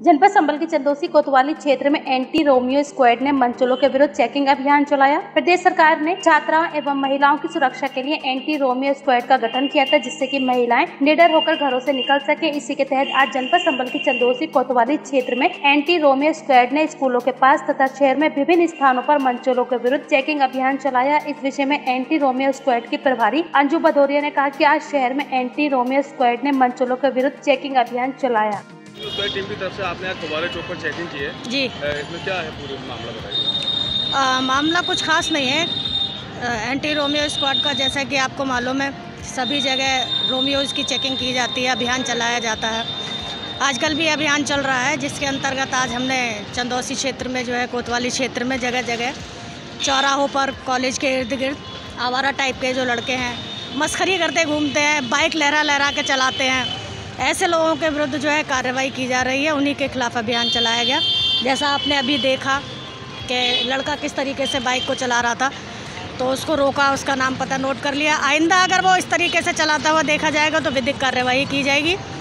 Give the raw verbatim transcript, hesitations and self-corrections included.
जनपद संबल के चंदौसी कोतवाली क्षेत्र में एंटी रोमियो स्क्वाड ने मंचोलों के विरुद्ध चेकिंग अभियान चलाया। प्रदेश सरकार ने छात्राओं एवं महिलाओं की सुरक्षा के लिए एंटी रोमियो स्क्वाड का गठन किया था, जिससे कि महिलाएं निडर होकर घरों से निकल सके। इसी के तहत आज जनपद संबल के चंदौसी कोतवाली क्षेत्र में एंटी रोमियो स्क्वाड ने स्कूलों के पास तथा शहर में विभिन्न स्थानों पर मंचोलों के विरुद्ध चेकिंग अभियान चलाया। इस विषय में एंटी रोमियो स्क्वाड की प्रभारी अंजू भदौरिया ने कहा कि आज शहर में एंटी रोमियो स्क्वाड ने मंचोलों के विरुद्ध चेकिंग अभियान चलाया। टीम की तरफ से आपने आज फव्वारे चौक पर चेकिंग की है जी, इसमें क्या है पूरा मामला बताइए। मामला कुछ खास नहीं है। एंटी रोमियो स्क्वाड का जैसा कि आपको मालूम है, सभी जगह रोमियोज की चेकिंग की जाती है, अभियान चलाया जाता है। आजकल भी अभियान चल रहा है, जिसके अंतर्गत आज हमने चंदौसी क्षेत्र में जो है कोतवाली क्षेत्र में जगह जगह चौराहों पर, कॉलेज के इर्द गिर्द आवारा टाइप के जो लड़के हैं मस्खरी करते घूमते हैं, बाइक लहरा लहरा के चलाते हैं, ऐसे लोगों के विरुद्ध जो है कार्रवाई की जा रही है। उन्हीं के खिलाफ अभियान चलाया गया। जैसा आपने अभी देखा कि लड़का किस तरीके से बाइक को चला रहा था, तो उसको रोका, उसका नाम पता नोट कर लिया। आइंदा अगर वो इस तरीके से चलाता हुआ देखा जाएगा तो विधिक कार्रवाई की जाएगी।